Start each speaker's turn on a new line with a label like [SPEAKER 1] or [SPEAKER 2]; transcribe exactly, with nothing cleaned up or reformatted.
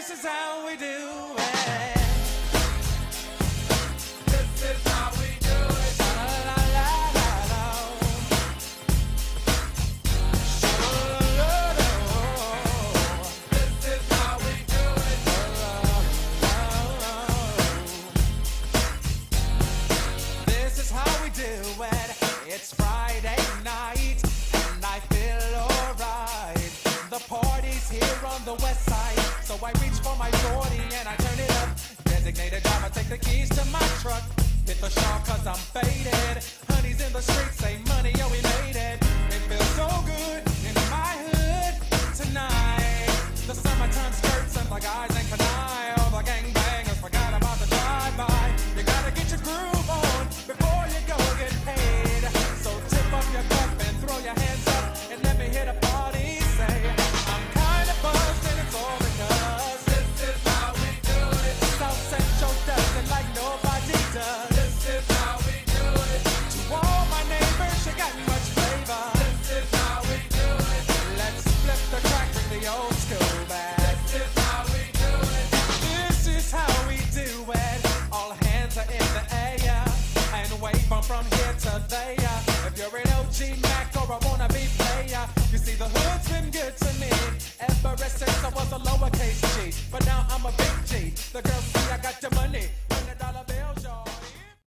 [SPEAKER 1] This is how we do it.
[SPEAKER 2] This is how we do it.
[SPEAKER 1] La la la la la.
[SPEAKER 2] This is how we do it.
[SPEAKER 1] This is how we do it. It's Friday night and I feel alright. The party's here on the west side, so I reach for my forty and I turn it up. Designated driver, take the keys to my truck. Hit the shop cause I'm faded. Honey's in the streets, say money, yo, we made it. It feels so good in my hood tonight. The summertime skirts and the guys ain't canine. All the gangbangers forgot about the drive-by. You gotta get your groove on before you go get paid. So tip up your cup and throw your hands up and let me hit a party. Say, I'm kinda buzzed and it's all because
[SPEAKER 2] This is how we do it.
[SPEAKER 1] South Central does it like nobody does.
[SPEAKER 2] This is how we do it.
[SPEAKER 1] To all my neighbors, you got much flavor.
[SPEAKER 2] This is how we do it.
[SPEAKER 1] Let's flip the track, bring the old school back.
[SPEAKER 2] This is how we do it.
[SPEAKER 1] This is how we do it. All hands are in the air and wave from from here to there. If you're an O G Mac or a wannabe player, you see the hood's been good to me ever since I was a lowercase G. But now I'm a big G. The girls see I got the money.